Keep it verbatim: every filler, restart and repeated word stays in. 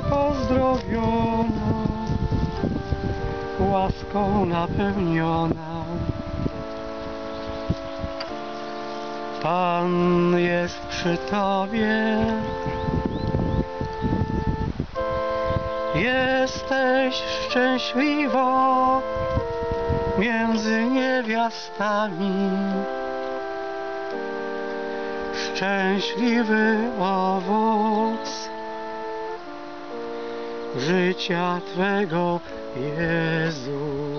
pozdrowiona, łaską napełniona. Pan jest przy Tobie, jesteś szczęśliwa między niewiastami. Szczęśliwy owoc życia Twego, Jezu.